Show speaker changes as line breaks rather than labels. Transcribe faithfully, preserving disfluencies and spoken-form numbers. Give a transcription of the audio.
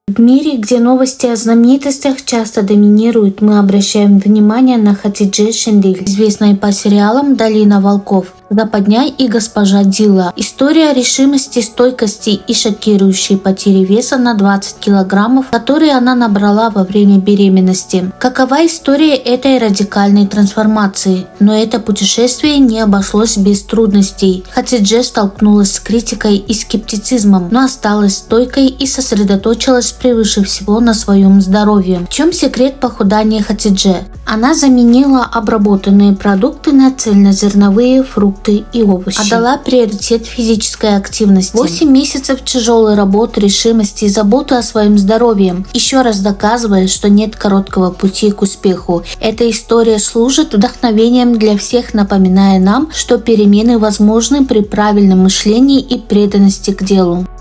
В мире, где новости о знаменитостях часто доминируют, мы обращаем внимание на Хатидже Шендель, известной по сериалам «Долина волков», «Западня» и «Госпожа Дилла». История решимости, стойкости и шокирующей потери веса на двадцать килограммов, которые она набрала во время беременности. Какова история этой радикальной трансформации? Но это путешествие не обошлось без трудностей. Хатидже столкнулась с критикой и скептицизмом, но осталась стойкой и сосредоточилась превыше всего на своем здоровье. В чем секрет похудания Хатидже? Она заменила обработанные продукты на цельнозерновые, фрукты и овощи. Отдала приоритет физической активности. восемь месяцев тяжелой работы, решимости и заботы о своем здоровье. Еще раз доказывая, что нет короткого пути к успеху. Эта история служит вдохновением для всех, напоминая нам, что перемены возможны при правильном мышлении и преданности к делу.